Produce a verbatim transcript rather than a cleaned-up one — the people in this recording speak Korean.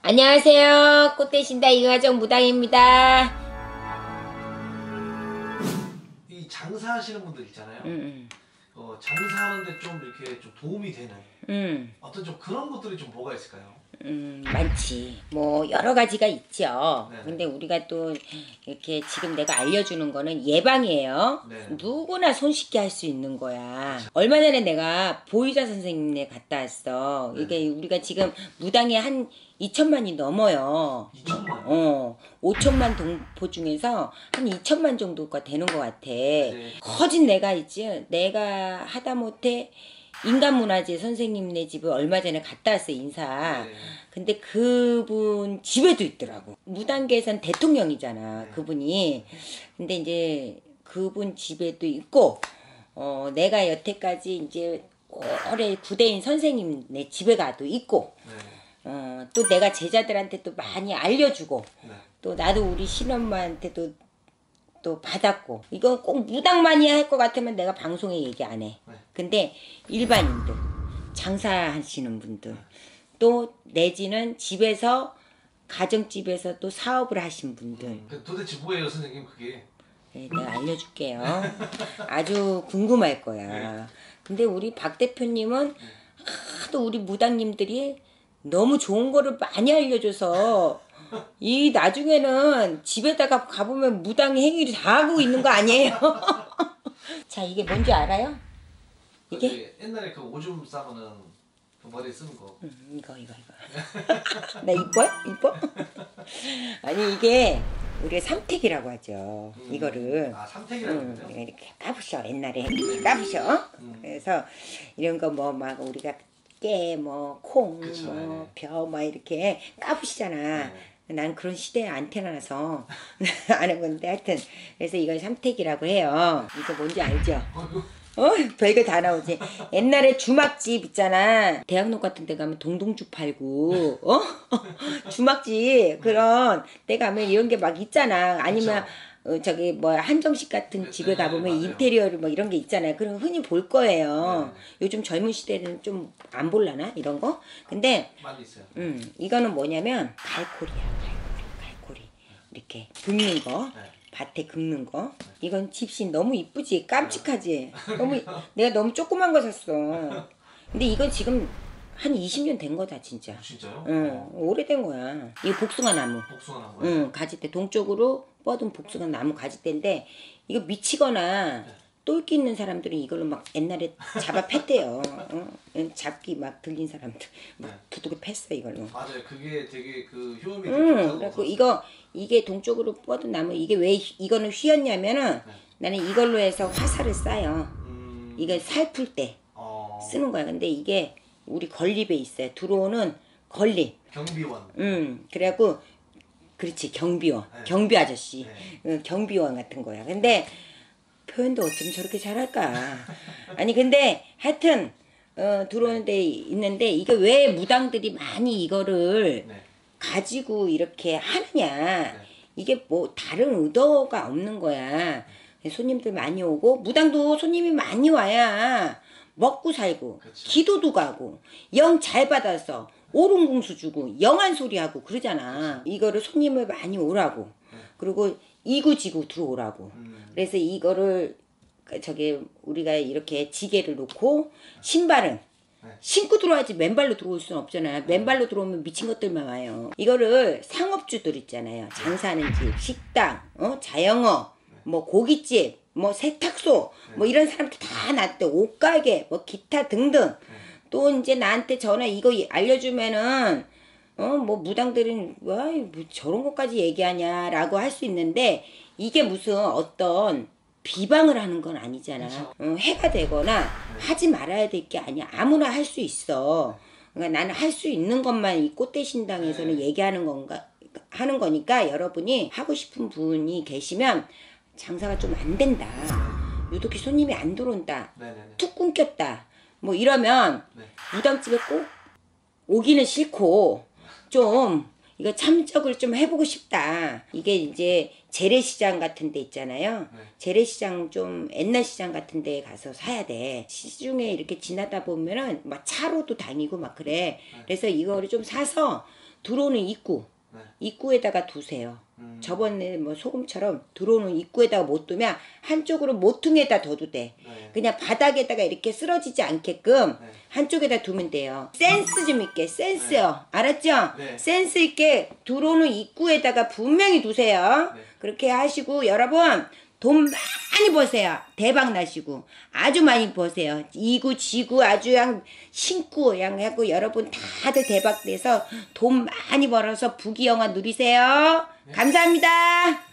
안녕하세요. 꽃대신다 이가정 무당입니다. 이 장사하시는 분들 있잖아요. 음, 어, 장사하는데 좀 이렇게 좀 도움이 되는 음, 어떤 좀 그런 것들이 좀 뭐가 있을까요? 음, 많지. 뭐 여러 가지가 있죠. 네네. 근데 우리가 또 이렇게 지금 내가 알려주는 거는 예방이에요. 네. 누구나 손쉽게 할 수 있는 거야. 그쵸. 얼마 전에 내가 보유자 선생님네 갔다 왔어. 네. 이게 우리가 지금 무당이 한 이천만이 넘어요. 이천만. 어, 오천만 동포 중에서 한 이천만 정도가 되는 것 같아. 네. 커진 내가 있지. 내가 하다못해 인간문화재 선생님네 집을 얼마 전에 갔다 왔어, 인사. 네. 근데 그분 집에도 있더라고. 무단계선 대통령이잖아, 네. 그분이. 근데 이제 그분 집에도 있고, 어, 내가 여태까지 이제 오래 구대인 선생님네 집에 가도 있고, 네. 어, 또 내가 제자들한테 또 많이 알려주고, 네. 또 나도 우리 신엄마한테도 또 받았고. 이건 꼭 무당만이 할 것 같으면 내가 방송에 얘기 안 해. 네. 근데 일반인들, 장사하시는 분들, 또 내지는 집에서 가정집에서 또 사업을 하신 분들, 음, 그 도대체 뭐예요, 선생님 그게? 네, 내가 알려줄게요. 아주 궁금할 거야. 근데 우리 박 대표님은 하도 우리 무당님들이 너무 좋은 거를 많이 알려줘서 이 나중에는 집에다가 가보면 무당 행위를 다 하고 있는 거 아니에요? 자, 이게 뭔지 알아요? 이게? 이게 옛날에 그 오줌 싸면은 그 머리에 쓰는 거. 음, 이거 이거 이거. 나 이뻐요? 이뻐? 아니 이게 우리가 삼택이라고 하죠. 음. 이거를. 아, 삼택이라고 음, 그러죠? 이렇게 까부셔. 옛날에 이렇게 까부셔. 음. 그래서 이런 거 뭐 막 우리가 깨, 뭐 콩, 그쵸, 뭐 벼, 막 이렇게 까부시잖아. 네. 난 그런 시대에 안 태어나서 안 해봤는데 하여튼 그래서 이걸 삼택이라고 해요. 이거 뭔지 알죠? 어? 별거 다 나오지. 옛날에 주막집 있잖아. 대학로 같은 데 가면 동동주 팔고, 어? 주막집, 그런 데 가면 이런 게 막 있잖아. 아니면, 어, 저기, 뭐, 한정식 같은 집에 네, 가보면 맞아요. 인테리어를 뭐 이런 게 있잖아요. 그럼 흔히 볼 거예요. 네. 요즘 젊은 시대는 좀 안 볼라나? 이런 거? 근데, 많이 있어요. 음, 이거는 뭐냐면, 갈고리야. 갈고리, 갈고리. 이렇게 긁는 거. 네. 밭에 긁는 거. 이건 집신 너무 이쁘지? 깜찍하지? 너무 내가 너무 조그만 거 샀어. 근데 이건 지금 한 이십 년 된 거다 진짜. 진짜요? 응, 어. 오래된 거야. 이거 복숭아 나무. 복숭아 나온 거예요? 응, 가지대 동쪽으로 뻗은 복숭아 나무 가지대인데 이거 미치거나 똘끼 있는 사람들은 이걸로 막 옛날에 잡아 팼대요. 어? 잡기 막 들린 사람들 막 네. 부두고 팼어 이걸로. 맞아요. 그게 되게 그 효험이 되게 응, 좋다고 그래갖고 들었어요. 이거 이게 동쪽으로 뻗은 나무 이게 왜 휘- 이거는 휘었냐면은 네. 나는 이걸로 해서 화살을 쏴요. 음. 이게 살풀 때 어. 쓰는 거야. 근데 이게 우리 건립에 있어요. 들어오는 건립. 경비원. 음, 그래갖고 그렇지 경비원, 네. 경비 아저씨, 네. 어, 경비원 같은 거야. 근데 표현도 어쩜 저렇게 잘할까? 아니 근데 하여튼 어, 들어오는 데 있는데 이게 왜 무당들이 많이 이거를 네. 가지고 이렇게 하느냐. 네. 이게 뭐 다른 의도가 없는 거야. 손님들 많이 오고 무당도 손님이 많이 와야 먹고 살고 그쵸. 기도도 가고 영 잘 받아서 오름공수 주고 영한 소리 하고 그러잖아. 이거를 손님을 많이 오라고. 네. 그리고 이구지구 들어오라고. 음. 그래서 이거를 저기 우리가 이렇게 지게를 놓고 신발은 네. 신고 들어와야지 맨발로 들어올 수는 없잖아. 맨발로 들어오면 미친 것들만 와요. 이거를 상업주들 있잖아요. 장사하는 집, 식당, 어? 자영업, 뭐 고깃집, 뭐 세탁소, 뭐 이런 사람들 다 놨대. 옷가게, 뭐 기타 등등. 또 이제 나한테 전화 이거 알려주면은 어 뭐 무당들은 와 뭐 저런 것까지 얘기하냐라고 할 수 있는데 이게 무슨 어떤 비방을 하는 건 아니잖아. 어, 해가 되거나 하지 말아야 될 게 아니야. 아무나 할 수 있어. 그러니까 나는 할 수 있는 것만 이 꽃대신당에서는 네. 얘기하는 건가 하는 거니까 여러분이 하고 싶은 분이 계시면 장사가 좀 안 된다. 유독히 손님이 안 들어온다. 네네네. 툭 끊겼다. 뭐 이러면 네. 무당집에 꼭 오기는 싫고 좀 이거 참적을 좀 해보고 싶다. 이게 이제 재래시장 같은 데 있잖아요. 네. 재래시장 좀 옛날 시장 같은 데 가서 사야 돼. 시중에 이렇게 지나다 보면은 막 차로도 다니고 막 그래. 네. 그래서 이거를 좀 사서 들어오는 입구, 네. 입구에다가 두세요. 음. 저번에 뭐 소금처럼 들어오는 입구에다가 못 두면 한쪽으로 모퉁이에다 둬도 돼. 네. 그냥 바닥에다가 이렇게 쓰러지지 않게끔 네. 한쪽에다 두면 돼요. 센스 좀 있게, 센스요. 알았죠? 네. 센스 있게 들어오는 입구에다가 분명히 두세요. 네. 그렇게 하시고 여러분 돈 많이 버세요. 대박 나시고 아주 많이 버세요. 이구 지구 아주 그냥 신고 양 하고 여러분 다들 대박 내서 돈 많이 벌어서 부귀영화 누리세요. 감사합니다.